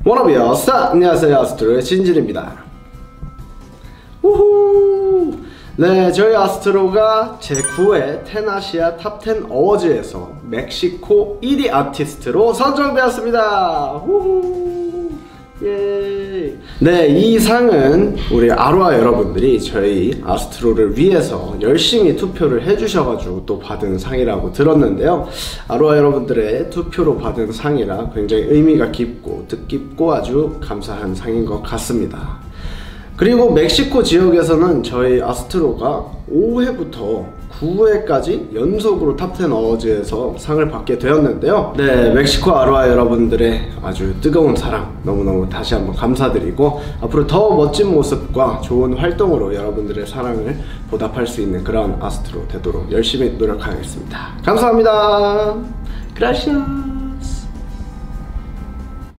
워너비어 스타! 안녕하세요, 아스트로의 진진입니다. 우후! 네, 저희 아스트로가 제9회 텐아시아 탑10 어워즈에서 멕시코 1위 아티스트로 선정되었습니다. 우후! 예. 네, 이 상은 우리 아로하 여러분들이 저희 아스트로를 위해서 열심히 투표를 해주셔가지고 또 받은 상이라고 들었는데요. 아로하 여러분들의 투표로 받은 상이라 굉장히 의미가 깊고 뜻깊고 아주 감사한 상인 것 같습니다. 그리고 멕시코 지역에서는 저희 아스트로가 5회부터 9회까지 연속으로 탑10 어워즈에서 상을 받게 되었는데요. 네, 멕시코 아로하 여러분들의 아주 뜨거운 사랑 너무너무 다시 한번 감사드리고, 앞으로 더 멋진 모습과 좋은 활동으로 여러분들의 사랑을 보답할 수 있는 그런 아스트로 되도록 열심히 노력하겠습니다. 감사합니다. 그라시아.